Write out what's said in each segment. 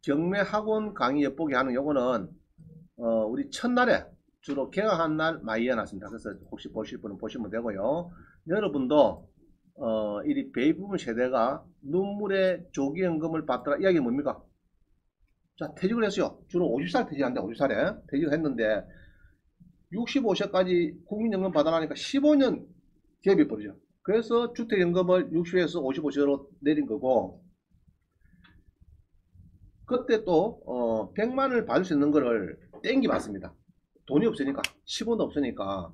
경매 학원 강의 엿보기 하는 요거는 우리 첫날에 주로 개강한 날 많이 해놨습니다. 그래서 혹시 보실 분은 보시면 되고요. 여러분도 이 베이비붐 세대가 눈물의 조기연금을 받더라. 이야기 뭡니까? 자, 퇴직을 했어요. 주로 50살 퇴직한데 50살에 퇴직을 했는데 65세까지 국민연금 받아라니까 15년 갭이 벌어져. 그래서 주택연금을 60에서 55세로 내린 거고, 그때 또 100만원을 받을 수 있는 거를 땡기 받습니다. 돈이 없으니까, 10원도 없으니까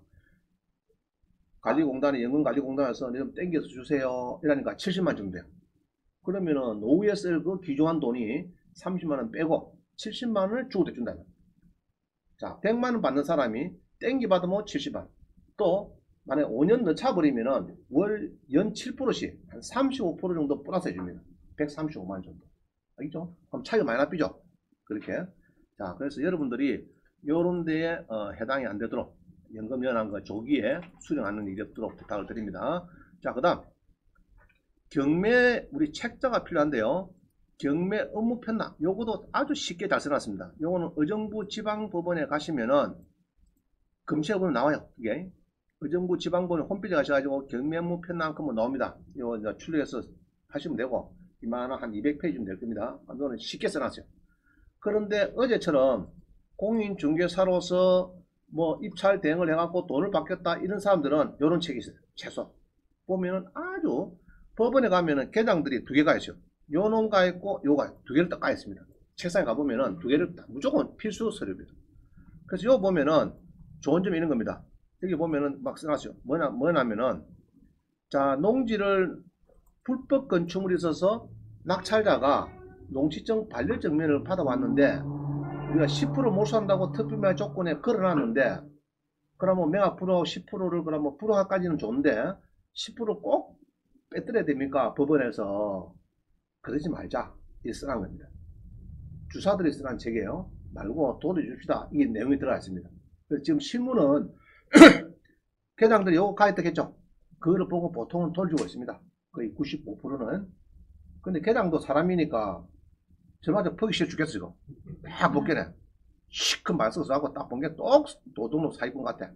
관리공단에, 연금관리공단에서 좀 땡겨서 주세요 이러니까 70만 주면 돼요. 그러면은 노후에 쓸 그 귀중한 돈이 30만원 빼고 70만원을 주고 준다. 자, 100만원 받는 사람이 땡기 받으면 70만, 또 만약에 5년 더 차버리면은 월 연 7%씩 한 35% 정도 플러스 해줍니다. 135만 정도. 알겠죠? 그럼 차이가 많이 나쁘죠? 그렇게. 자, 그래서 여러분들이 요런 데에 해당이 안 되도록 연금연한 거 조기에 수령하는 일이 없도록 부탁을 드립니다. 자, 그 다음 경매 우리 책자가 필요한데요. 경매 업무 편납 요것도 아주 쉽게 잘 써놨습니다. 요거는 의정부 지방법원에 가시면은 검색어로 나와요. 이게 의정부 지방법원 홈페이지 가셔가지고 경매 업무 편납하면 나옵니다. 이거 이제 출력해서 하시면 되고 이만한 한 200페이지면 될 겁니다. 이거는 쉽게 써놨어요. 그런데 어제처럼 공인중개사로서 뭐 입찰 대행을 해갖고 돈을 받겠다 이런 사람들은 이런 책이 있어요. 최소 보면은 아주 법원에 가면은 계장들이 두 개가 있어요. 요 놈가 있고 요가 두 개를 딱 까있습니다. 책상에 가보면은 두 개를 무조건 필수 서류입니다. 그래서 요 보면은 좋은 점이 이런 겁니다. 여기 보면은 막 써놨어요. 뭐냐면은 자, 농지를 불법 건축물이 있어서 낙찰자가 농지증 반려증명을 받아왔는데 우리가 10% 몰수한다고 특별매 조건에 걸어놨는데 그러면 매각 불허 10%를 그러면 불허까지는 좋은데 10%꼭 빼뜨려야 됩니까? 법원에서. 그러지 말자. 이 쓰라는 겁니다. 주사들이 쓰라는 책이에요. 말고 돈을 줍시다. 이게 내용이 들어가 있습니다. 그래서 지금 신문은 계장들이 요거 가입했겠죠. 그거를 보고 보통은 돈을 주고 있습니다. 거의 95%는. 근데 계장도 사람이니까 저마저 보기 싫어 죽겠어 이거. 딱 벗겨내. 시큰 말 써서 하고 딱 본 게 똑 도둑놈 사기꾼 같아.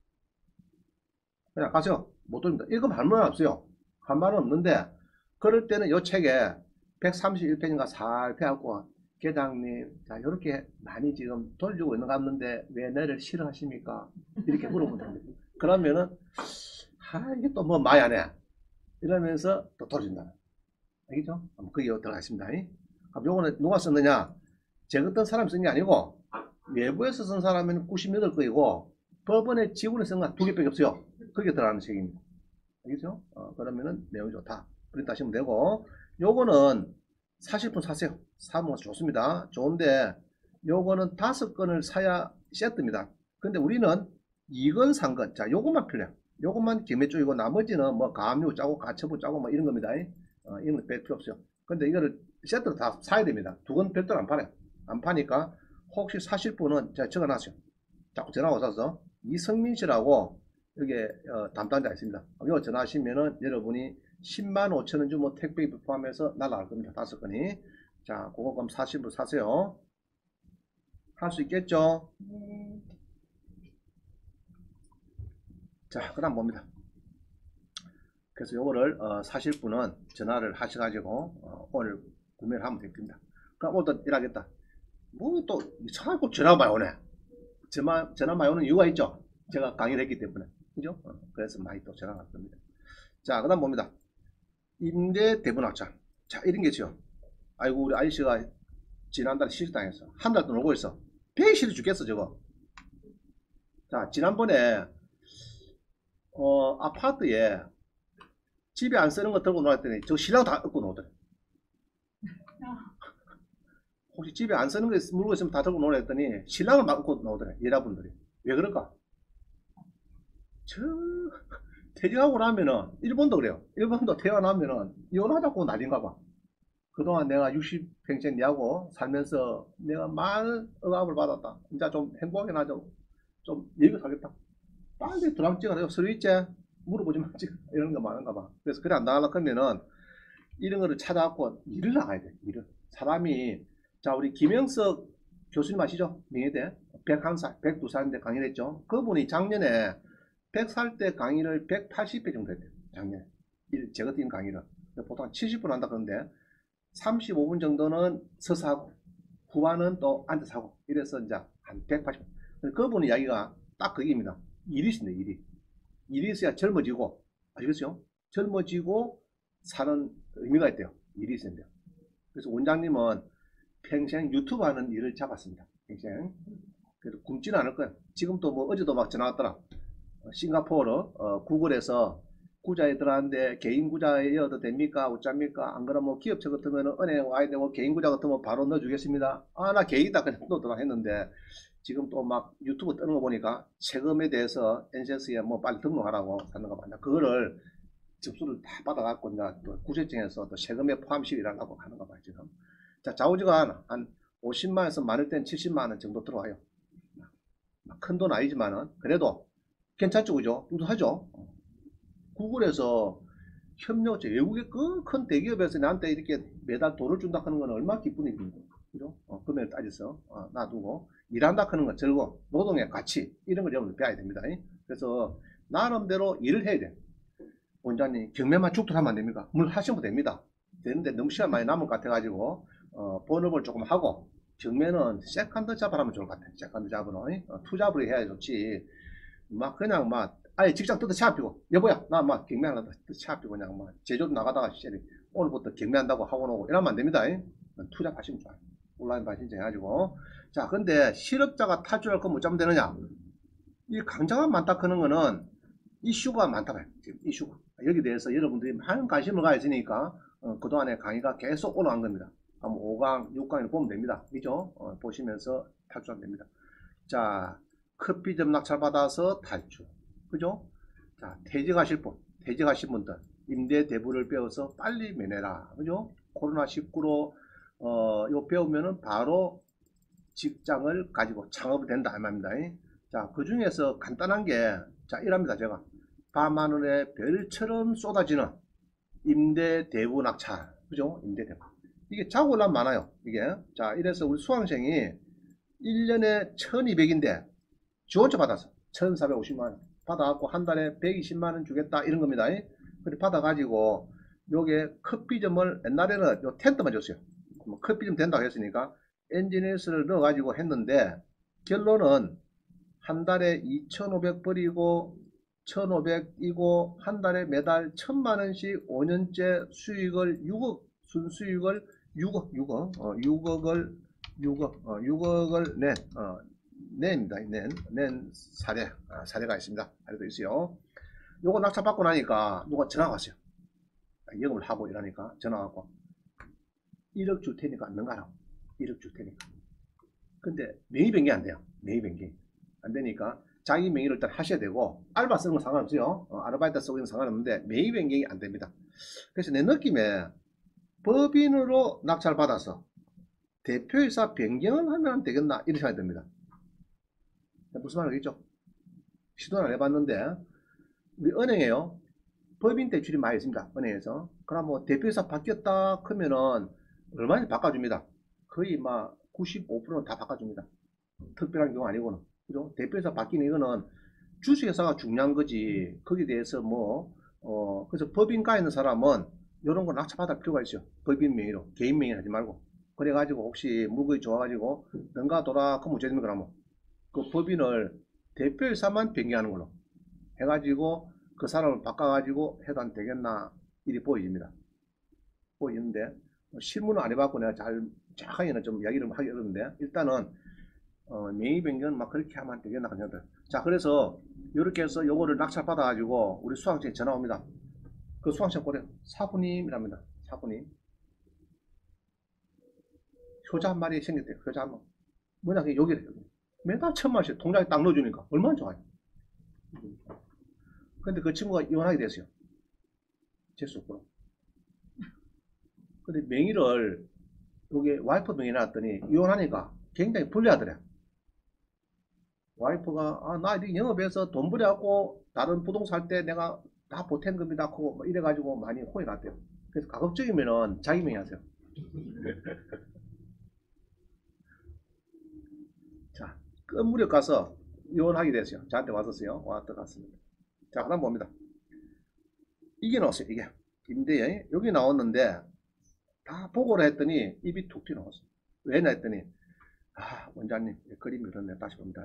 그냥 가세요. 못 돌립니다. 이거 할 말은 없어요. 할 말은 없는데 그럴 때는 요 책에 131페이지인가 살펴갖고 계장님 자 이렇게 많이 지금 돌려주고 있는 것 같는데 왜 내를 싫어하십니까? 이렇게 물어보면 됩니다. 그러면은 이게 또 뭐 많이 안 해. 이러면서 또 돌려준다. 알겠죠? 그게 들어가겠습니다. 그럼 요거는 누가 썼느냐? 제가 어떤 사람이 쓴 게 아니고 외부에서 쓴 사람은 98건이고 법원의 직원이 쓴 건 2개밖에 없어요. 그게 들어가는 책입니다. 알겠죠? 그러면은 내용이 좋다. 그렇게 하시면 되고 요거는 사실 분 사세요. 사면 좋습니다. 좋은데 요거는 5건을 사야 세트입니다. 근데 우리는 2건 3건 자 요것만 필요해요. 요것만 경매 쪽이고 나머지는 뭐 가압류 짜고 가처분 짜고 뭐 이런 겁니다. 이런 거 뺄 필요 없어요. 근데 이거를 세트로 다 사야 됩니다. 2건 별도로 안 팔아요. 안 파니까 혹시 사실 분은 제가 적어놨어요. 자꾸 전화 오셔서 이성민 씨라고 여기 담당자 있습니다. 이거 전화하시면은 여러분이 10만 5천 원 주면 택배 포함해서 날아갈 겁니다. 5건이. 자, 그거 그럼 40불 사세요. 할 수 있겠죠? 자, 그 다음 봅니다. 그래서 요거를 사실 분은 전화를 하셔가지고 오늘 구매를 하면 됩니다. 그럼 오늘도 일하겠다. 뭐 또 이상하고 전화 많이 오네. 전화 많이 오는 이유가 있죠. 제가 강의를 했기 때문에. 그죠? 그래서 많이 또 전화가 올 겁니다. 자, 그 다음 봅니다. 임대 대분 확장. 자, 이런 게 있죠. 아이고, 우리 아저씨가 지난달에 실직당했어. 한 달 동안 오고 있어. 배기 싫어 죽겠어, 저거. 자, 지난번에, 아파트에 집에 안 쓰는 거 들고 놀았더니, 저 신랑 다 얻고 놀더래. 혹시 집에 안 쓰는 거 물건 있으면 다 들고 놀라 했더니, 신랑을 막 얻고 나오더래. 여자분들이. 왜 그럴까? 저, 퇴직하고 나면은, 일본도 그래요. 일본도 태어나면은, 이혼하자고 난린가 봐. 그동안 내가 60평생 내하고 살면서 내가 많은 억압을 받았다. 이제 좀 행복하게 나죠. 좀 여유가 살겠다. 빨리 드럼 찍어라. 서류 있지? 물어보지 말지. 이런 거 많은가 봐. 그래서 그래 안 나가려고 하면은 이런 거를 찾아갖고 일을 나가야 돼. 일을. 사람이 자, 우리 김영석 교수님 아시죠? 명예대 101살, 102살인데 강의를 했죠. 그분이 작년에 100살 때 강의를 180회 정도 했대요. 작년에. 제가 뛴 강의를. 보통 70분 한다 그러는데 35분 정도는 서서 하고 후반은 또 앉아서 하고 이래서 이제 한 180분. 그분 이야기가 딱 그게입니다. 일이 있습니다. 일이 있어야 젊어지고, 아시겠죠? 젊어지고 사는 의미가 있대요. 일이 있어야 돼요. 그래서 원장님은 평생 유튜브 하는 일을 잡았습니다. 평생. 그래서 굶지는 않을 거예요. 지금도 뭐 어제도 막 전화 왔더라. 싱가포르 구글에서 구자애들한테 개인 구자여도 됩니까? 어쩝니까? 안 그러면 기업체 같으면 은행 와야 되고 개인 구자 같으면 바로 넣어주겠습니다. 아, 나 개인이다 그냥 넣어더라 했는데 지금 또 막 유튜브 뜨는 거 보니까 세금에 대해서 NCS에 뭐 빨리 등록하라고 하는 거 맞나? 그거를 접수를 다 받아갖고 이제 또 구세청에서 또 세금에 포함시키라고 하는 거 봐요 지금. 자, 좌우지간 한 50만원에서 많을 땐 70만원 정도 들어와요. 큰 돈 아니지만은 그래도 괜찮죠, 그죠? 뿌듯하죠. 구글에서 협력업체, 외국의 큰 대기업에서 나한테 이렇게 매달 돈을 준다 하는 건 얼마나 기쁜 일입니까? 그죠? 금액을 따져서 놔두고 일한다 하는 건 즐거움, 노동의 가치 이런 걸 여러분들 배워야 됩니다. 그래서 나름대로 일을 해야 돼. 원장님 경매만 죽도록 하면 안 됩니까? 물론 하시면 됩니다. 되는데 너무 시간 많이 남을 것 같아가지고 본업을 조금 하고 경매는 세컨드 잡을 하면 좋을 것 같아요. 세컨드 잡으로 투잡으로 해야 좋지. 막 그냥 막 아예 직장 뜯어 차피고 여보야 나 막 경매하려다 뜯어 차피고 그냥 막 제주도 나가다가 오늘부터 경매한다고 하고 오고 이러면 안 됩니다. 투잡하시면 좋아요. 온라인 반 신청해가지고. 자, 근데 실업자가 탈출할 거면 어쩌면 되느냐? 이 강자가 많다 하는 거는 이슈가 많다 봐요. 지금 이슈가 여기 대해서 여러분들이 많은 관심을 가지니까 그동안에 강의가 계속 올라간 겁니다. 한번 5강, 6강을 보면 됩니다. 그죠? 보시면서 탈출하면 됩니다. 자, 커피점 낙찰받아서 탈출. 그죠? 자, 퇴직하실 분들, 임대 대부를 배워서 빨리 면해라. 그죠? 코로나19로, 이거 배우면은 바로 직장을 가지고 창업이 된다. 이 말입니다. 자, 그 중에서 간단한 게, 자, 이랍니다. 제가. 밤하늘에 별처럼 쏟아지는 임대 대부 낙찰. 그죠? 임대 대부. 이게 자고 올라면 많아요. 이게. 자, 이래서 우리 수강생이 1년에 1200인데, 지원자 받아서 1450만원 받아갖고 한 달에 120만원 주겠다 이런 겁니다. 그래 받아가지고 요게 커피점을 옛날에는 요 텐트만 줬어요. 뭐 커피점 된다고 했으니까 엔지니어스를 넣어가지고 했는데 결론은 한 달에 2,500벌이고 1,500이고 한 달에 매달 1,000만원씩 5년째 수익을 6억 순수익을 6억을 낸입니다. 낸 사례가 있습니다. 사례도 있어요. 요거 낙찰 받고 나니까 누가 전화가 왔어요. 영업을 하고 이러니까 전화 왔고 1억 줄 테니까 안는가라고 1억 줄 테니까. 근데 명의 변경이 안 돼요. 명의 변경이 안 되니까 자기 명의로 일단 하셔야 되고 알바 쓰는 건 상관없어요. 아르바이트 쓰고 있는 상관없는데 명의 변경이 안 됩니다. 그래서 내 느낌에 법인으로 낙찰 받아서 대표이사 변경을 하면 되겠나 이런 생각이 듭니다. 무슨 말이겠죠? 시도는 안 해봤는데 우리 은행에요 법인 대출이 많이 있습니다. 은행에서. 그럼 뭐 대표이사 바뀌었다 하면은 얼마나 바꿔줍니다. 거의 막 95%는 다 바꿔줍니다. 특별한 경우 아니고는. 그죠? 대표이사 바뀌는 이거는 주식회사가 중요한 거지. 거기에 대해서 그래서 법인가 있는 사람은 이런 거 낙찰받을 필요가 있어요. 법인 명의로. 개인 명의 하지 말고. 그래가지고 혹시 물건이 좋아가지고 뭔가 돌아 그럼 어쩌 됩니까? 그러면 그 법인을 대표이사만 변경하는 걸로 해가지고 그 사람을 바꿔가지고 해도 안 되겠나 일이 보여집니다. 보이는데 실무는 안 해봤고 내가 정확하게는 좀 이야기를 하기 어려운데 일단은 명의 변경은 막 그렇게 하면 안 되겠나 그냥. 자, 그래서 이렇게 해서 요거를 낙찰 받아가지고 우리 수강생이 전화 옵니다. 그 수강생 고래 사부님이랍니다. 사부님 효자 한 마리 생겼대요. 효자 한 마리. 뭐냐 여기를 매달 1,000만원씩 통장에 딱 넣어주니까 얼마나 좋아요. 근데 그 친구가 이혼하게 됐어요. 재수없고. 근데 명의를 여기 와이프 명의 놨더니 이혼하니까 굉장히 불리하더래. 와이프가 나 이렇게 영업해서 돈 벌여갖고 다른 부동산 살 때 내가 다 보탠 겁니다 하고 이래가지고 많이 호의 났대요. 그래서 가급적이면은 자기 명의 하세요. 끝무렵 가서 이혼하게 됐어요. 저한테 왔었어요. 왔다 갔습니다. 자, 그다음 봅니다. 이게 나왔어요. 이게 임대에 여기 나왔는데 다 보고를 했더니 입이 툭 튀어나왔어요. 왜냐 했더니 원장님 그림이 그렇네. 다시 봅니다.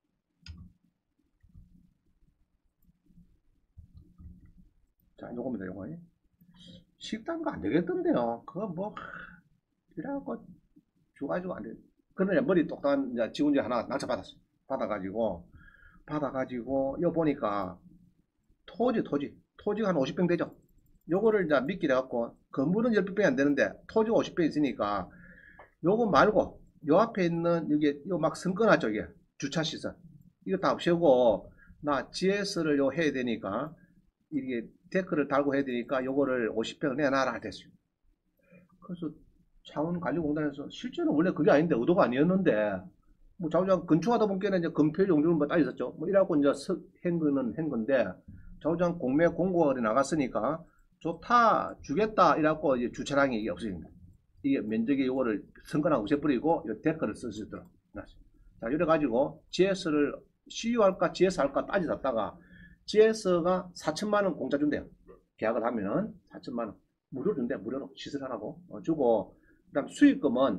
자, 요겁니다. 요거 식당가 안 되겠던데요. 그거 뭐 이래갖고 줘가지고 안 돼. 그러냐 머리 똑똑한 이제 직원이 하나 낙찰받았어요. 받아가지고 여 보니까 토지가 한 50평 되죠. 요거를 이제 미끼 해갖고 건물은 10평이 안 되는데 토지가 50평 있으니까 요거 말고 요 앞에 있는 여기 요 막 성건하죠. 이게 주차시설 이거 다 없애고 나 GS를 요 해야 되니까 이게 데크를 달고 해야 되니까 요거를 50평 내놔라 됐어요. 그래서 자원관리공단에서 실제는 원래 그게 아닌데 의도가 아니었는데 뭐 좌우장 건축하다 보니까 이제 건폐 용도는 뭐 따졌었죠. 뭐 이래갖고 이제 한 건데 좌우장 공매 공고가 나갔으니까 좋다 주겠다 이래갖고 이제 주차장이 이게 없어집니다. 이게 면적이 요거를 선건하고 없애버리고 요 데크를 쓸 수 있도록 해놨습니다. 자 이래 가지고 GS를 CU 할까 GS 할까 따지다가 GS가 4천만원 공짜 준대요. 계약을 하면은 4천만원 무료로 준대. 무료로 시설하라고 주고 그 다음 수익금은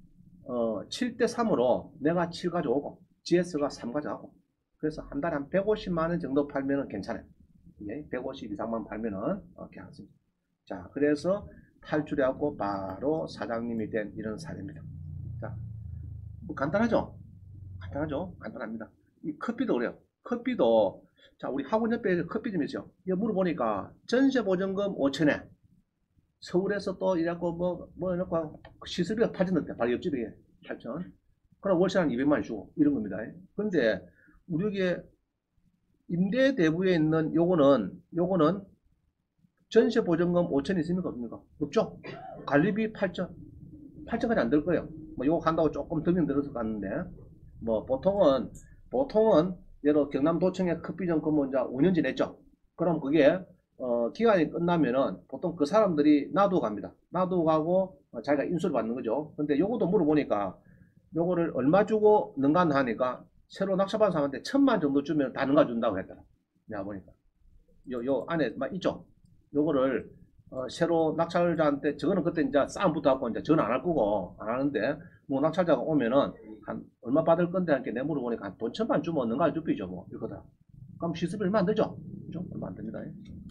7대3으로 내가 7 가져오고 GS가 3 가져가고 그래서 한 달에 한 150만원 정도 팔면은 괜찮아요. 150 이상만 팔면은 괜찮습니다. 자 그래서 탈출해갖고 바로 사장님이 된 이런 사례입니다. 자, 뭐 간단하죠? 간단합니다. 이 커피도 그래요. 커피도 자 우리 학원 옆에 커피점 있죠. 이거 물어보니까 전세보증금 5천에 서울에서 또 이래갖고 뭐 이래갖고 시설비가 빠졌는데 바로 옆집에 8천. 그럼 월세 한 200만원 주고 이런 겁니다. 근데 우리 여기에 임대 대부에 있는 요거는 전세 보증금 5천 있습니까? 없습니까? 없죠? 관리비 8천까지 안 될 거예요. 뭐 요거 한다고 조금 더면 들어서 갔는데 뭐 보통은 예를 경남도청에 커피점 근무 이제 5년 지냈죠. 그럼 그게 기간이 끝나면은 보통 그 사람들이 놔두고 갑니다. 놔두고 가고 자기가 인수를 받는 거죠. 근데 요것도 물어보니까 요거를 얼마 주고 능가 하니까 새로 낙찰받은 사람한테 1,000만 정도 주면 다 능가 준다고 했더라. 내가 보니까 요 안에 막 있죠. 요거를 새로 낙찰자한테 저거는 그때 이제 싸움 붙어갖고 이제 전화 안 할 거고 안 하는데 뭐 낙찰자가 오면은 한 얼마 받을 건데 이렇게 내 물어보니까 한 돈 1,000만 주면 능가를 줍히죠 뭐 이거다. 그럼 시습이 얼마 안 되죠? 그죠? 얼마 안 됩니다.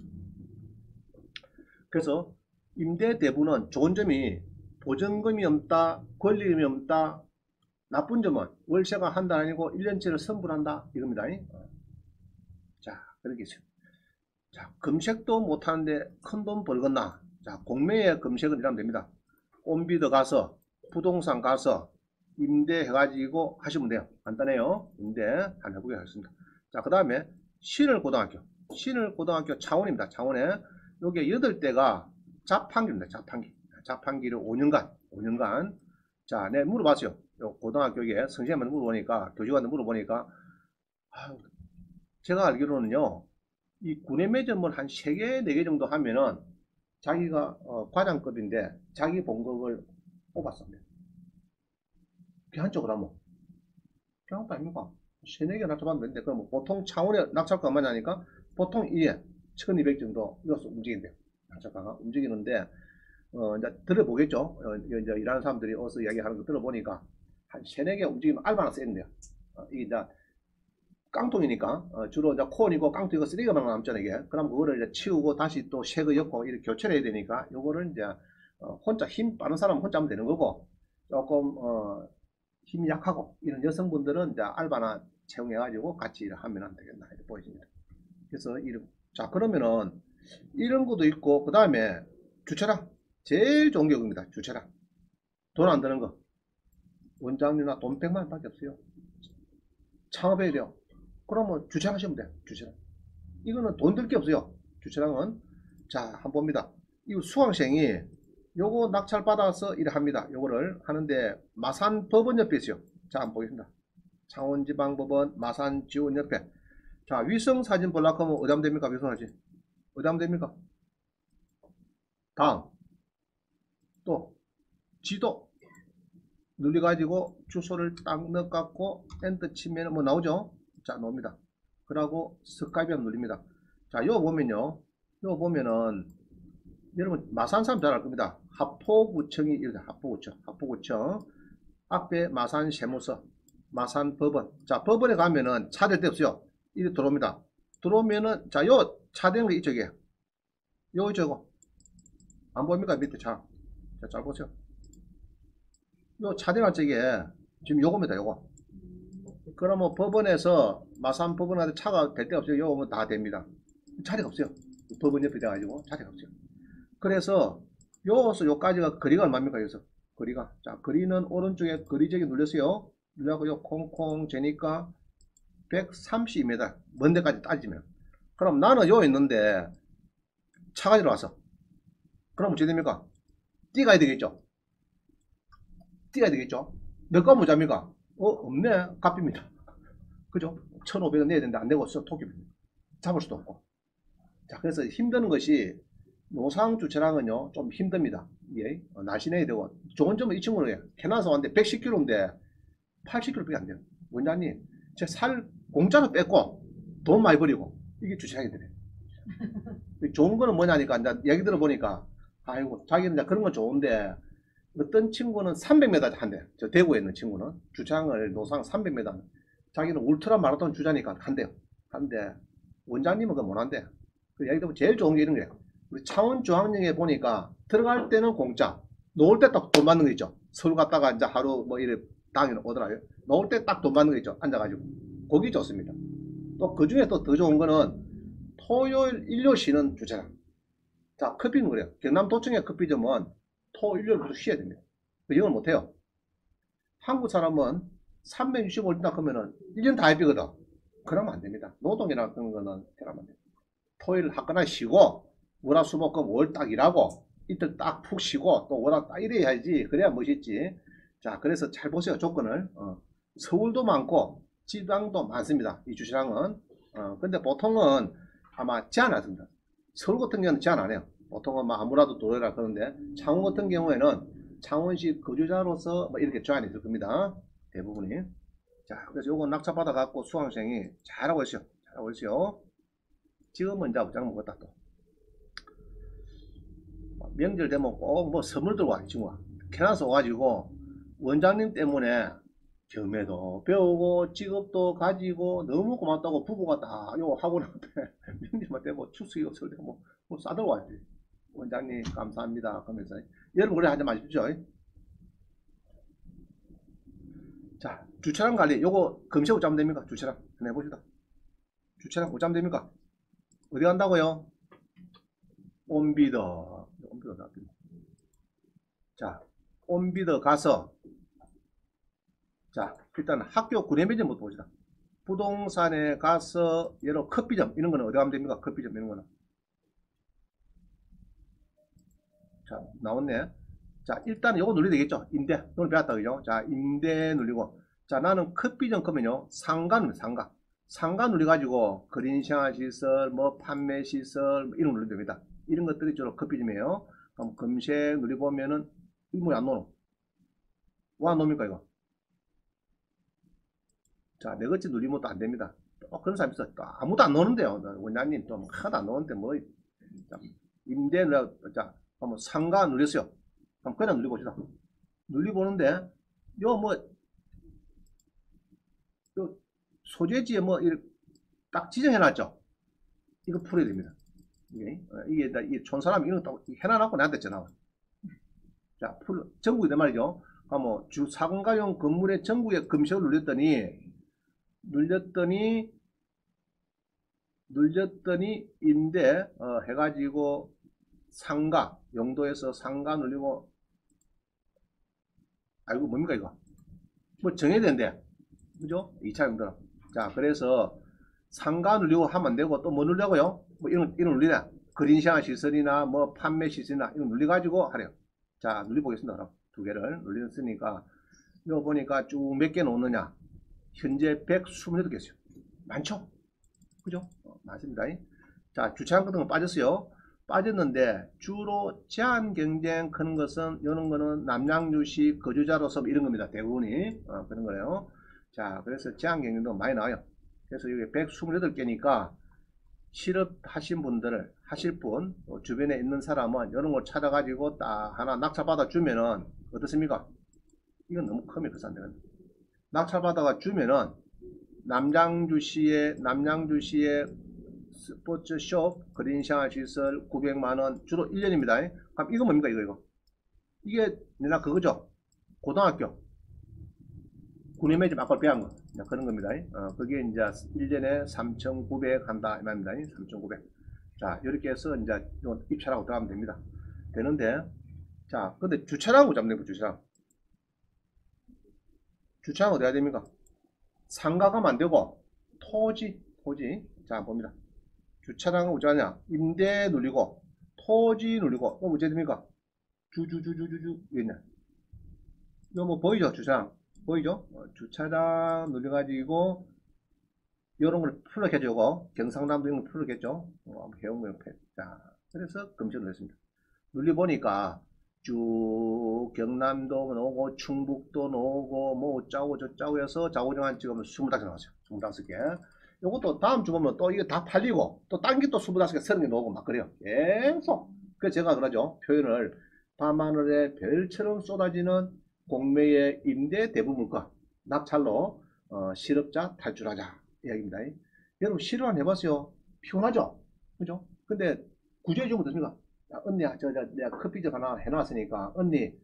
그래서 임대 대부는 좋은 점이 보증금이 없다, 권리금이 없다. 나쁜 점은 월세가 한 달 아니고 1년치를 선불한다 이겁니다. 자 그렇게 있어요. 자 검색도 못하는데 큰돈 벌겠나. 자 공매의 검색은 이러면 됩니다. 온비드 가서 부동산 가서 임대해가지고 하시면 돼요. 간단해요. 임대 한번 해보게 하겠습니다. 자 그 다음에 신을고등학교 창원입니다. 창원에 요게 8대가 자판기입니다. 자판기를 5년간 자 내가 물어봤어요. 요 고등학교에 선생님한테 물어보니까 교직원한테 물어보니까 제가 알기로는요 이 군의 매점을 한 3개 4개 정도 하면은 자기가 과장급인데 자기 봉급을 뽑았습니다. 한쪽으로 하면 그런 거 아닙니까? 3, 4개 낙찰받는데 그럼 보통 창원에 낙찰가 얼마냐 하니까 보통 1에 1200 정도 이어서 움직인대요. 낙찰가가 움직이는데 이제 들어보겠죠. 이제 일하는 사람들이 어서 이야기하는 거 들어보니까 한 3, 4개 움직이면 알바나 쓰는데요. 이게 이제 깡통이니까 주로 이제 콘이고 깡통이고 쓰레기가 남잖아요. 이게. 그럼 그거를 이제 치우고 다시 또 새 거 엮고 이렇게 교체를 해야 되니까 요거를 이제 혼자 힘 빠른 사람 혼자 하면 되는 거고 조금 힘이 약하고 이런 여성분들은 이제 알바나 채용해가지고 같이 일을 하면 안 되겠나 이렇게 보여집니다. 그래서 자 그러면은 이런 것도 있고 그 다음에 주차장 제일 좋은 게 여기입니다. 주차장 돈 안 드는 거 원장님이나 돈 100만 원밖에 없어요. 창업해야 돼요. 그러면 주차장 하시면 돼요. 주차장 이거는 돈 들 게 없어요. 주차장은 자 한번 봅니다. 이 수강생이 요거 낙찰 받아서 일을 합니다. 요거를 하는데 마산 법원 옆에 있어요. 자 한번 보겠습니다. 창원지방법원 마산지원 옆에 자 위성사진 보려고 하면 어디 하면 됩니까? 위성사진 어디 하면 됩니까? 다음 또 지도 눌러가지고 주소를 딱 넣어갖고 엔터 치면 뭐 나오죠? 자, 나옵니다. 그러고 스카이프 눌립니다. 자, 요거 보면요. 요거 보면은 여러분 마산 사람 잘 알 겁니다. 하포구청이 이렇게 하포구청 앞에 마산 세무서, 마산 법원. 자, 법원에 가면은 차댈 데 없어요. 이렇게 들어옵니다. 들어오면은 자, 요 차대는 거 이쪽에 요 이쪽고 안 보입니까? 밑에 차. 자, 잘 보세요. 요 차대가 쪽에 지금 요겁니다. 요거. 그러면 법원에서 마산 법원한테 차가 될 데 없어요. 요거 다 됩니다. 자리가 없어요. 법원 옆에 돼가지고 자리가 없어요. 그래서 요서 요까지가 거리가 얼마입니까? 여기서 거리가 자 거리는 오른쪽에 거리제기 눌렸어요. 눌러고 요 콩콩 재니까 132m 먼 데까지 따지면 그럼 나는 요 있는데 차가 들어왔어. 그럼 어떻게 됩니까? 뛰어가야 되겠죠. 뛰어야 되겠죠. 몇 건 모자입니까? 없네. 값입니다. 그죠? 1,500원 내야 되는데 안 내고 있어. 토끼입니다. 잡을 수도 없고. 자, 그래서 힘드는 것이 노상 주차량은요 좀 힘듭니다. 예, 날씬해야 되고 좋은 점은 이 친구는 캐나서 왔는데 110km인데 80km밖에 안 돼요. 원장님 제 살 공짜로 뺐고 돈 많이 버리고 이게 주차량이 되네. 좋은 거는 뭐냐니까 이제 얘기 들어보니까 아이고 자기는 이제 그런 건 좋은데 어떤 친구는 300m 한대. 저 대구에 있는 친구는 주차장을 노상 300m 자기는 울트라 마라톤 주자니까 한대요. 한대 원장님은 그거 못 한대. 그 얘기 들어보면 제일 좋은 게 이런 거예요. 우리 창원 중앙역에 보니까 들어갈 때는 공짜, 놓을 때 딱 돈 받는 거 있죠. 서울 갔다가 이제 하루 뭐 이래 당일 오더라고요. 놓을 때 딱 돈 받는 거 있죠. 앉아가지고 거기 좋습니다. 또 그 중에 또 더 좋은 거는 토요일 일요 쉬는 주차장. 자, 커피는 그래요. 경남도청의 커피점은 토 일요일부터 쉬어야 됩니다. 이걸 못해요. 한국 사람은 365일 딱 하면은 1년 다 해비거든. 그러면 안 됩니다. 노동이라는 거는 그러면 안 됩니다. 토요일 학교나 쉬고 월화수목금 5월 딱 일하고 이틀 딱 푹 쉬고 또 월화 딱 이래야지. 그래야 멋있지. 자, 그래서 잘 보세요. 조건을. 서울도 많고 지방도 많습니다. 이 주차장은. 근데 보통은 아마 제한 안 습니다. 서울 같은 경우는 제한 안 해요. 보통은 뭐 아무라도 도래라 그러는데 창원 같은 경우에는 창원시 거주자로서 뭐 이렇게 제한이 있을 겁니다. 대부분이. 자, 그래서 요거 낙차 받아 갖고 수강생이 잘하고 있어요. 잘하고 있어요. 지금은 이제 부장 먹었다 또. 명절 되면 꼭 뭐 선물 들고 와, 이 친구가. 캐나서 와가지고 원장님 때문에 경매도 배우고 직업도 가지고 너무 고맙다고 부부가 다 요 학원한테 명절만 되고 추석이 없을 때 뭐 싸들고 왔지. 원장님 감사합니다 하면서 여러분 그래 하지 마십시오. 자, 주차장 관리 요거 검색 어쩌면 됩니까? 주차장 한번 해봅시다. 주차장 어쩌면 됩니까? 어디 간다고요? 온비더. 자, 온비더 가서 자, 일단 학교 구내면접부터 봅시다. 부동산에 가서 여러 커피점 이런 거는 어디 가면 됩니까? 커피점 이런 거는. 자, 나왔네. 자, 일단 요거 눌러야 되겠죠? 임대. 오늘 배웠다, 그죠? 자, 임대 눌리고. 자, 나는 커피점 가면요. 상가 눌러, 상가. 상가 눌려가지고, 그린생활시설, 뭐, 판매시설, 뭐 이런 거 누르면 됩니다. 이런 것들이 주로 커피점이에요. 그럼 검색 눌려보면은, 이거 뭐안 노노? 와, 놉니까, 이거? 자, 네 번째 누리면 또 안 됩니다. 그런 사람 있어. 아무도 안 노는데요. 원장님 좀 하나도 안 노는데 뭐, 자, 임대 눌러, 자, 한번 상가 눌렸어요. 그럼 그냥 눌려봅시다. 눌려보는데, 요 뭐, 요 소재지에 뭐, 딱 지정해놨죠? 이거 풀어야 됩니다. 이게 촌사람 이런 거 딱 해놔놓고 나한테 전화 와. 자, 전국이 내 말이죠. 뭐, 주 사공가용 건물의 전국에 검색을 눌렸더니 임대, 해가지고 상가, 용도에서 상가 눌리고, 아이고, 뭡니까, 이거? 뭐 정해야 되는데, 그죠? 2차 용도는. 자, 그래서 상가 눌리고 하면 안 되고, 또 뭐 누르려고요? 뭐 이런 눌리나? 그린시아 시설이나 뭐 판매 시설이나 이런 눌려가지고 하래요. 자, 눌려보겠습니다. 그럼 두 개를 눌렸으니까, 이거 보니까 쭉 몇 개 놓느냐? 현재 128개 있어요. 많죠? 그죠? 많습니다. 자, 주차장 같은 거 빠졌어요. 빠졌는데 주로 제한 경쟁 크는 것은 이런 거는 남양주시 거주자로서 이런 겁니다. 대부분이 그런 거예요. 자, 그래서 제한 경쟁도 많이 나와요. 그래서 여기 128개니까 실업하신 분들 하실 분 주변에 있는 사람은 이런 걸 찾아가지고 딱 하나 낙찰받아 주면은 어떻습니까? 이건 너무 크면 그산데 낙찰받아가 주면은 남양주시의 스포츠숍 그린샤워 시설 900만원 주로 1년입니다. 그럼 이거 뭡니까 이거 이게 내가 그거죠. 고등학교 군의 매집 아까 배운 거 그런 겁니다. 그게 이제 1년에 3,900 한다 이 말입니다. 3,900. 자 이렇게 해서 이제 입찰하고 들어가면 됩니다. 되는데 자 근데 주차장으로 잡는 거 주차장 어디 해야 됩니까? 상가가면 안 되고 토지 자 봅니다. 주차장은 어쩌냐 임대 눌리고 토지 눌리고 어째 됩니까? 주주주주주주 있네. 이거 뭐 보이죠? 주차장 보이죠? 주차장 눌려가지고 이런 걸 풀어겠죠. 경상남도 이런 걸 풀어겠죠. 해운구 옆에. 자, 그래서 검색을 했습니다. 눌려보니까 쭉 경남도 나오고 충북도 나오고 뭐 어쩌고 저쩌고 해서 좌우정한 지금 25개 나왔어요. 25개. 요것도 다음 주 보면 또 이게 다 팔리고 또 딴 게 또 25개, 30개 나오고 막 그래요. 계속. 그래서 제가 그러죠. 표현을 밤하늘에 별처럼 쏟아지는 공매의 임대 대부분과 낙찰로 실업자 탈출하자 이야기입니다. 여러분 실업 안 해봤어요? 피곤하죠? 그죠? 근데 구제해 주면 어떻습니까? 언니야 내가 커피숍 하나 해놨으니까 언니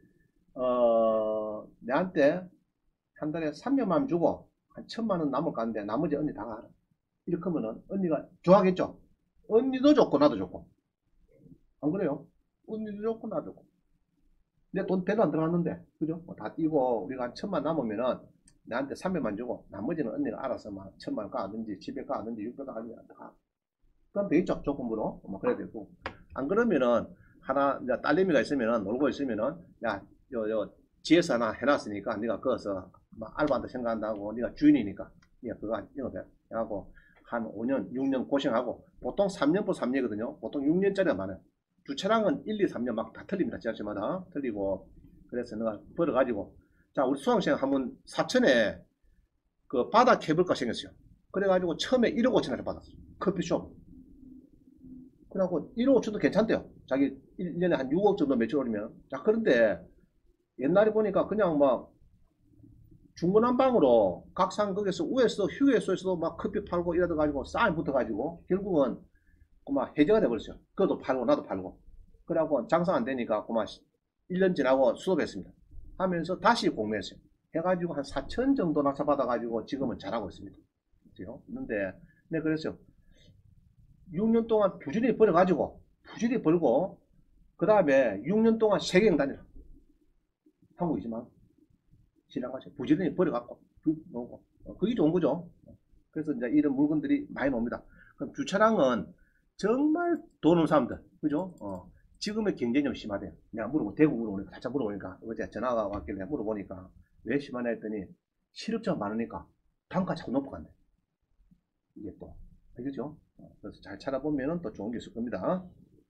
내한테 한 달에 300만원 주고 한 1,000만원 남을 건데 나머지 언니 다 가라. 이렇게 하면은 언니가 좋아하겠죠? 언니도 좋고 나도 좋고 안 그래요? 언니도 좋고 나도 좋고 내 돈 별로 안 들어갔는데 그죠? 뭐다 띄고 우리가 한 1,000만 남으면은 나한테 300만 주고 나머지는 언니가 알아서 막 1,000만 가든지 집에 가든지 600 가든지 다 그럼 되겠죠? 조건부로 뭐 그래야 되고 안 그러면은 하나 이제 딸내미가 있으면은 놀고 있으면은 요 지에서 하나 해놨으니까 네가 그어서 막 알바한다 생각한다고 네가 주인이니까 네가 그거 영업해 하고 한 5년 6년 고생하고 보통 3년부 3년이거든요. 보통 6년짜리가 많아요. 주차량은 1, 2, 3년 막 다 틀립니다. 지자체마다 틀리고 그래서 내가 벌어가지고 자 우리 수강생 한번 사천에 그 바다 케이블카 생겼어요. 그래가지고 처음에 1억 5천원을 받았어요. 커피숍. 그래갖고 1억 5천도 괜찮대요. 자기 1년에 한 6억 정도 매출 올리면. 자 그런데 옛날에 보니까 그냥 막 중구난방으로 각 상극에서 우에서 휴게소에서도 막 커피 팔고 이러다 가지고 싸움 붙어가지고 결국은 그만 해제가 돼버렸어요. 그것도 팔고 나도 팔고. 그래갖고 장사 안 되니까 그만 1년 지나고 수업했습니다. 하면서 다시 공매했어요. 해가지고 한 4천 정도 낙찰받아가지고 지금은 잘하고 있습니다. 그죠? 근데 네 그랬어요. 6년 동안 부지런히 벌어가지고 부지런히 벌고 그 다음에 6년 동안 세계여행 다니라. 한국이지만 지나가서 부지런히 벌어갖고 뭐고 그게 좋은 거죠. 그래서 이제 이런 물건들이 많이 나옵니다. 그럼 주차량은 정말 돈 없는 사람들 그죠? 지금의 경쟁이 좀 심하대요. 내가 물어보 대구 물어보니까 살짝 물어보니까 어제 전화가 왔길래 물어보니까 왜 심하냐 했더니 실업자가 많으니까 단가 자꾸 높아간대. 이게 또 알겠죠? 그래서 잘 찾아보면 또 좋은 게 있을 겁니다.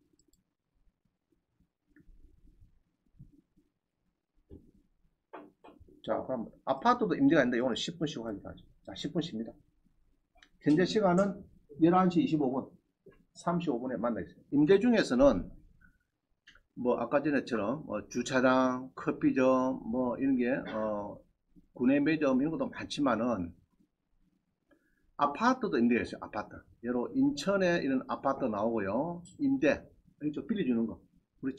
자 그럼 아파트도 임대가 있는데 이거는 10분씩 하기로 하죠. 자 10분씩입니다. 현재 시간은 11시 25분 35분에 만나 있어요. 임대 중에서는 뭐 아까 전에처럼 주차장, 커피점 뭐 이런 게 구내 매점 이런 것도 많지만은 아파트도 임대가 있어요. 아파트. 예로 인천에 이런 아파트 나오고요. 임대 이쪽 빌려주는 거. 우리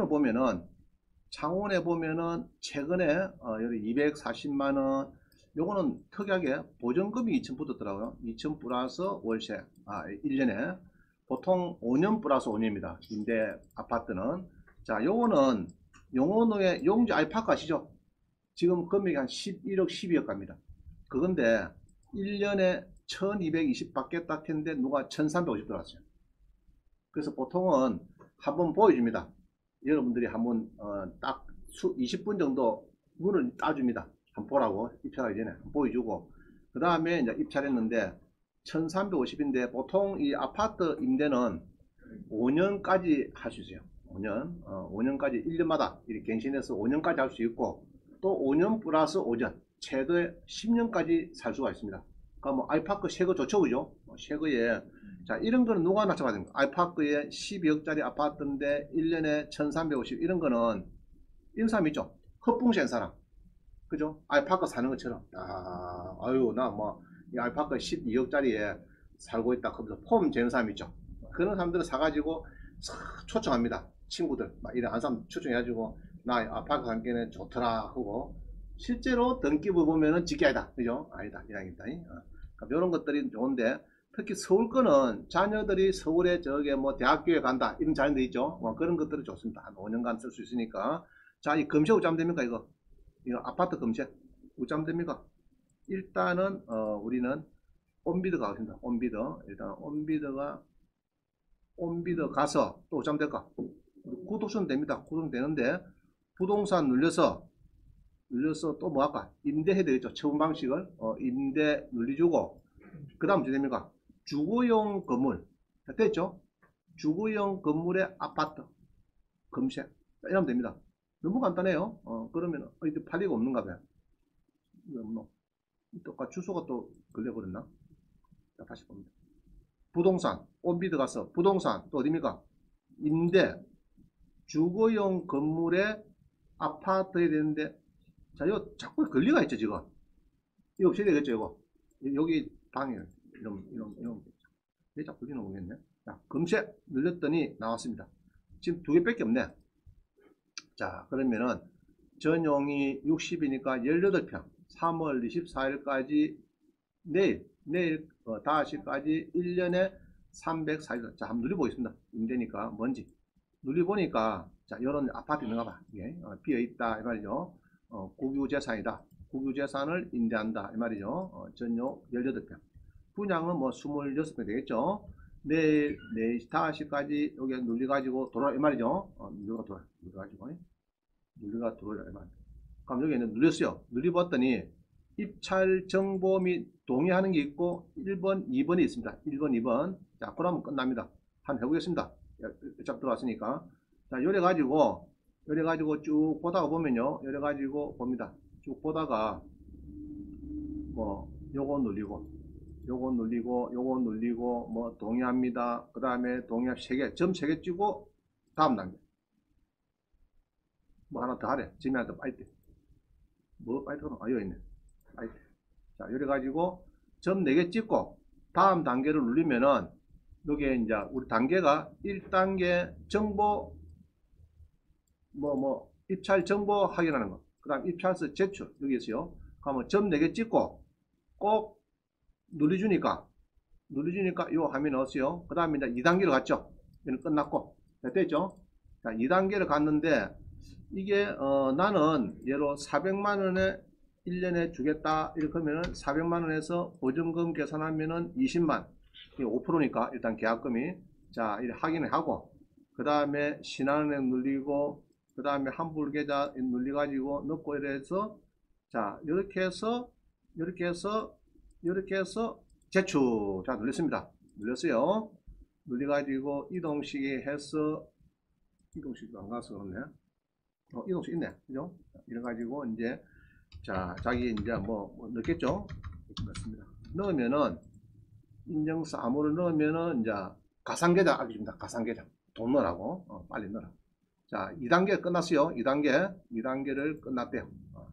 창원에 보면은 최근에 여기 240만원 요거는 특이하게 보증금이 2천 붙었더라고요. 2천 플러스 월세 1년에 보통 5년 플러스 5년입니다. 임대 아파트는 자 요거는 용원의 용지 알파카 아시죠? 지금 금액이 한 11억 12억 갑니다. 그건데 1년에 1220 받겠다 했는데 누가 1350 들어왔어요. 그래서 보통은 한번 보여줍니다. 여러분들이 한번 딱 20분 정도 문을 따줍니다. 한번 보라고 입찰하기 전에 한번 보여주고 그 다음에 이제 입찰했는데 1350인데 보통 이 아파트 임대는 5년까지 할 수 있어요. 5년, 5년까지 1년마다 이렇게 갱신해서 5년까지 할 수 있고, 또 5년 플러스 5년, 최대 10년까지 살 수가 있습니다. 그러니까 뭐 아이파크 새 거 좋죠, 그죠? 새 거에, 자, 이런 거는 누가 납작받는 거? 아이파크에 12억짜리 아파트인데 1년에 1350, 이런 거는 이런 사람 있죠? 헛붕센 사람. 그죠? 알파카 사는 것처럼. 아, 아유, 나 뭐, 이 알파카 12억짜리에 살고 있다. 그러면서 폼 재는 사람 있죠? 그런 사람들을 사가지고 초청합니다. 친구들. 막 이런 한 사람 초청해가지고, 나 알파카 관계는 좋더라 하고, 실제로 등기부 보면은 직계 아니다. 그죠? 아니다. 이랑입니다. 그러니까 이런 것들이 좋은데, 특히 서울 거는 자녀들이 서울에 저게 뭐 대학교에 간다. 이런 자녀들 있죠? 뭐 그런 것들이 좋습니다. 한 5년간 쓸 수 있으니까. 자, 이 검색 어쩌면 됩니까, 이거? 이거 아파트 검색 어쩌면 됩니까? 일단은 우리는 온비드 가겠습니다. 온비드. 일단 온비드 가서 또 어쩌면 될까? 구독선 됩니다. 구독 되는데 부동산 눌려서 또 뭐 할까? 임대해야 되겠죠. 처분 방식을 임대 눌리주고, 그 다음 어떻게 됩니까? 주거용 건물. 자, 됐죠? 주거용 건물의 아파트 검색. 자, 이러면 됩니다. 너무 간단해요. 그러면 이게 팔 리가 없는가 봐요. 이거 뭐 똑같 주소가 또 걸려버렸나? 자, 다시 봅니다. 부동산, 온비드 가서 부동산 또 어디입니까? 임대, 주거용 건물의 아파트에 되는데, 자, 이거 자꾸 걸리가 있죠, 지금. 이거 없애야 되겠죠, 이거. 여기 방해, 이런. 왜 자꾸 걸리나 모르겠네. 자, 검색 눌렀더니 나왔습니다. 지금 두 개밖에 없네. 자, 그러면은 전용이 60이니까 18평. 3월 24일까지 내일 5시까지 1년에 340. 자, 한번 누려보겠습니다. 임대니까 뭔지. 누려보니까, 자, 요런 아파트 있는가 봐. 이게 비어있다 이 말이죠. 국유재산이다. 국유재산을 임대한다 이 말이죠. 전용 18평. 분양은 뭐 26평 되겠죠. 내일 4시 5시까지 여기 눌려가지고 돌아 이 말이죠. 눌려가 돌아 이 말이죠. 그럼 여기는 눌렸어요. 눌려봤더니 입찰 정보 및 동의하는 게 있고 1번, 2번이 있습니다. 1번, 2번. 자, 그러면 끝납니다. 한번 해보겠습니다. 쫙 들어왔으니까. 자, 요래가지고 쭉 보다가 보면요. 요래가지고 봅니다. 쭉 보다가 뭐 요거 눌리고 요거 눌리고 뭐 동의합니다. 그 다음에 동의합 3개, 점 3개 찍고 다음 단계. 뭐 하나 더 하래. 점이 하나 더 빠이때. 뭐 빠이트는 여기 있네. 빠이트. 자, 이래 가지고 점 4개 찍고 다음 단계를 누르면은 여기에 이제 우리 단계가 1단계 정보 입찰 정보 확인하는 거. 그 다음 입찰서 제출 여기 있어요. 그러면 점 4개 찍고 꼭 눌러주니까 요 화면에 넣었어요. 그 다음에 이제 2단계로 갔죠. 이는 끝났고. 자, 됐죠? 자, 2단계를 갔는데 이게 나는 예로 400만원에 1년에 주겠다 이렇게 하면은 400만원에서 보증금 계산하면은 20만, 5%니까 일단 계약금이. 자, 이렇게 확인을 하고 그 다음에 신한은행 눌리고 그 다음에 환불계좌 눌려가지고 넣고 이래서, 자, 이렇게 해서 제출. 자, 눌렸습니다. 눌렸어요. 눌려가지고 이동식이 해서, 이동식도 안 가서 그렇네. 이동식 있네. 그죠? 이래가지고 이제, 자, 자기 이제 뭐 넣겠죠? 넣습니다. 넣으면은, 인증사무를 넣으면은, 이제, 가상계좌 알려줍니다. 가상계좌. 돈 넣으라고. 빨리 넣으라. 자, 2단계 끝났어요. 2단계를 끝났대요.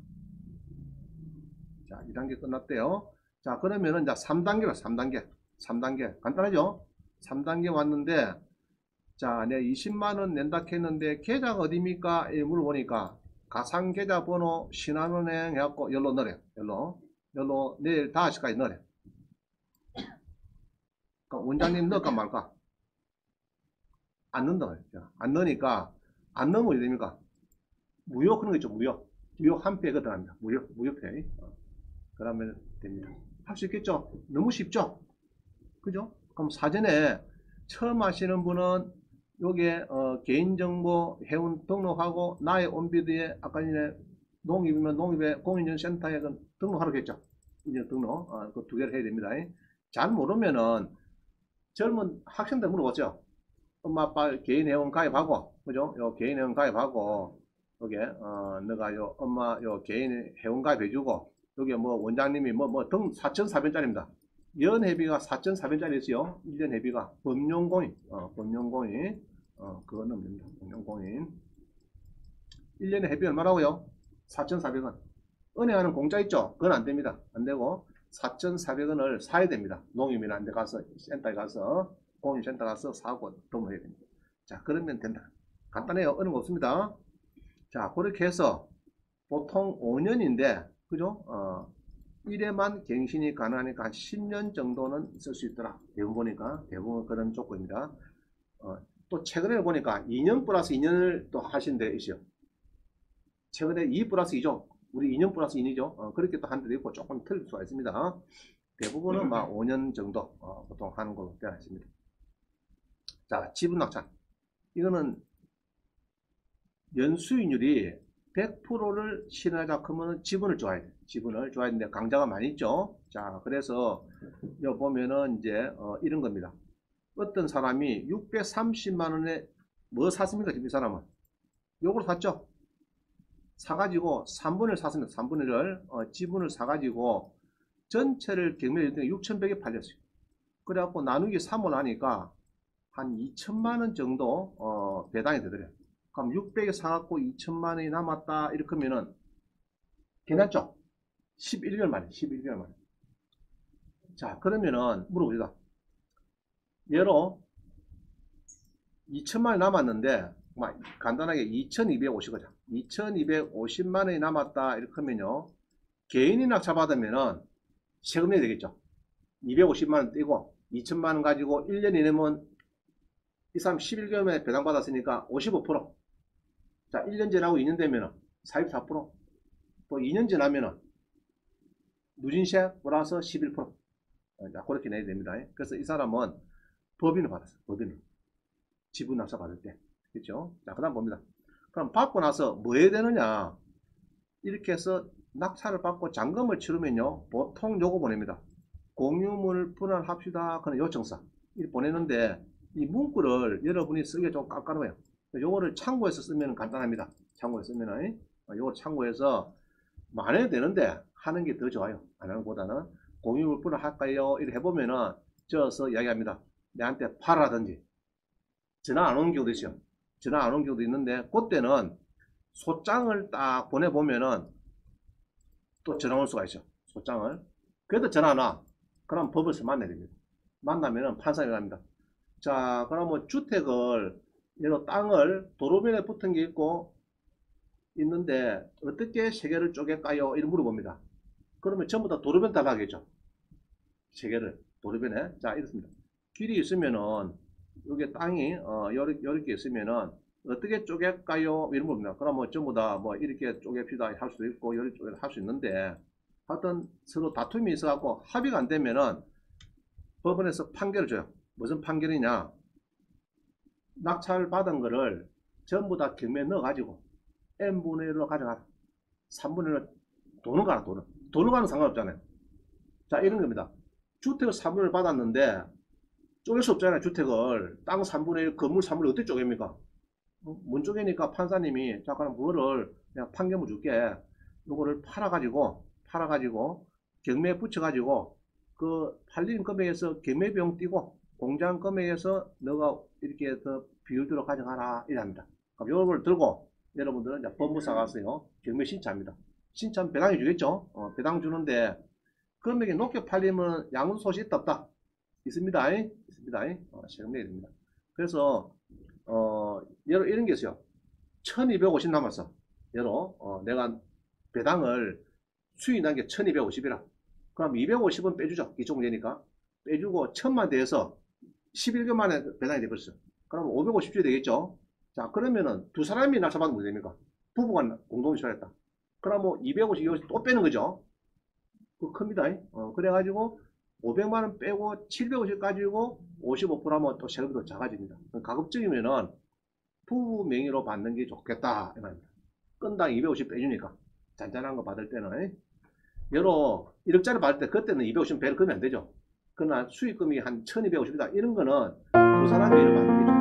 자, 2단계 끝났대요. 자, 그러면은 이제 3단계로 3단계. 간단하죠? 3단계 왔는데, 자, 내가 20만원 낸다 했는데, 계좌가 어디입니까? 물어보니까, 가상계좌 번호 신한은행 해갖고, 열로 넣으래요. 열로 내일 5시까지 넣으래요. 그러니까 원장님 넣을까 말까? 안 넣는다 말이죠. 안 넣으니까, 안 넣으면 어디 됩니까? 무효 그런 거 있죠, 무효 한 패가 들어갑니다. 무효패. 그러면 됩니다. 할 수 있겠죠? 너무 쉽죠? 그죠? 그럼 사전에 처음 하시는 분은 요게 개인정보 회원 등록하고 나의 온비드에 아까 전에 농입이면 농입의 공인인증센터에 등록하라고 했죠. 이제 등록 그 2개를 해야 됩니다. 잘 모르면은 젊은 학생들 물어보죠. 엄마 아빠 개인 회원 가입하고, 그죠? 요 개인 회원 가입하고, 요게 너가 요 엄마 요 개인 회원 가입해주고, 요게 뭐 원장님이 등 4,400원짜리입니다. 연회비가 4,400원짜리 있어요. 1년 회비가 법용공인, 법용공인, 그거 넣으면 됩니다. 법용공인. 1년에 회비 얼마라고요? 4,400원. 은행하는 공짜 있죠? 그건 안 됩니다. 안 되고 4,400원을 사야 됩니다. 농협이나 데 가서 센터에 가서 공인센터 가서 사고 등록해야 됩니다. 자, 그러면 된다. 간단해요. 어려운 거 없습니다. 자, 그렇게 해서 보통 5년인데 그죠? 1회만 갱신이 가능하니까 한 10년 정도는 쓸 수 있더라. 대부분 보니까 대부분 그런 조건입니다. 또 최근에 보니까 2년 플러스 2년을 또 하신 데 있어요. 최근에 2 플러스 2죠. 우리 2년 플러스 2이죠. 그렇게 또 한 데도 있고 조금 틀릴 수가 있습니다. 대부분은 막 5년 정도 보통 하는 걸로 되어 있습니다. 자, 지분 낙찰. 이거는 연수익률이 100%를 실현하자 그러면 지분을 줘야 돼. 지분을 줘야 되는데 강자가 많이 있죠. 자, 그래서 여기 보면은 이제 이런 겁니다. 어떤 사람이 630만 원에 뭐 샀습니까? 이 사람은 요걸 샀죠. 사가지고 3분의 1 샀습니다. 3분의 1을 지분을 사가지고 전체를 경매 6,100에 팔렸어요. 그래갖고 나누기 3을 하니까 한 2천만 원 정도 배당이 되더래요. 그럼 600에 사갖고 2천만 원이 남았다 이렇게 하면은 괜찮죠? 11개월 만에 11개월 만에. 자, 그러면은 물어봅니다. 예로 2천만 원이 남았는데 간단하게 2250거죠. 2250만 원이 남았다 이렇게 하면요, 개인이 낙찰받으면은 세금 내야 되겠죠. 250만 원 떼고 2천만 원 가지고 1년 이내면 이 사람 11개월 만에 배당받았으니까 55%. 자, 1년 지나고 2년 되면은 44%. 또 2년 지나면은 누진세 플러스 11%. 자, 그렇게 내야 됩니다. 그래서 이 사람은 법인을 받았어요. 법인을. 지분 낙찰 받을 때. 그렇죠? 자, 그 다음 봅니다. 그럼 받고 나서 뭐 해야 되느냐? 이렇게 해서 낙찰을 받고 잔금을 치르면요, 보통 요거 보냅니다. 공유물 분할합시다. 그런 요청서. 이렇게 보내는데 이 문구를 여러분이 쓰기가 좀 깜깜해요. 요거를 참고해서 쓰면 간단합니다. 참고해서 쓰면은 요거 참고해서 안 해도 되는데 하는 게 더 좋아요. 안 하는 것보다는. 공유물 분할할까요? 이렇게 해보면은 저어서 이야기합니다. 내한테 팔아라든지 전화 안 오는 경우도 있어요. 전화 안 오는 경우도 있는데 그때는 소장을 딱 보내보면은 또 전화 올 수가 있어요. 소장을. 그래도 전화 안 와. 그럼 법원에서 만나야 됩니다. 만나면은 판사가 합니다. 자, 그러면 주택을, 예로 땅을 도로변에 붙은 게 있고 있는데 어떻게 세 개를 쪼갤까요? 이렇게 물어봅니다. 그러면 전부 다 도로변 답하겠죠. 세 개를 도로변에. 자, 이렇습니다. 길이 있으면은 여기 땅이 이렇게 있으면은 어떻게 쪼갤까요? 이런 겁니다. 그러면 전부 다 뭐 이렇게 쪼갭시다 할 수도 있고 이렇게 쪼개 할 수 있는데, 하여튼 서로 다툼이 있어갖고 합의가 안 되면은 법원에서 판결을 줘요. 무슨 판결이냐? 낙찰 받은 거를 전부 다 경매에 넣어가지고 n분의 1로 가져가라. 3분의 1로 돈을 가라. 돈을 가는 상관없잖아요. 자, 이런 겁니다. 주택을 3분의 1 받았는데 쪼갤 수 없잖아요. 주택을. 땅 3분의 1, 건물 3분의 1 어떻게 쪼갭니까? 문 쪼개니까 판사님이 자, 그럼 그거를 그냥 판결문 줄게. 요거를 팔아가지고 경매에 붙여가지고 그 팔린 금액에서 경매 비용 띄고 공장 금액에서 너가 이렇게 더 비율대로 가져가라 이랍니다. 그럼 요걸 들고 여러분들은 이제 법무사 가서요, 경매 신청합니다. 신청 배당해 주겠죠. 배당 주는데 금액이 높게 팔리면 양도소득이 있다 없다? 있습니다. 있습니다. 세금 내야 됩니다. 그래서 예로 이런 게 있어요. 1250 남았어. 예로 내가 배당을 수익 난 게 1250이라. 그럼 250은 빼주죠. 이쪽되니까 빼주고 1000만 대해서 11개월 만에 배당이 돼버렸어. 그럼 550주 되겠죠. 자, 그러면은 두 사람이 낙찰받으면 뭐 됩니까? 부부가 공동이 출했다. 그럼 뭐 250, 또 빼는 거죠. 그 큽니다. 그래가지고 500만원 빼고 750 가지고 55% 하면 또 세금이 더 작아집니다. 가급적이면은 부부 명의로 받는 게 좋겠다. 이말입니다. 건당 250 빼주니까. 잔잔한 거 받을 때는. 여러 1억짜리 받을 때 그때는 250 배를 끄면 안 되죠. 그러나 수익금이 한 1250이다. 이런 거는 두 사람이 이러면 안 되죠.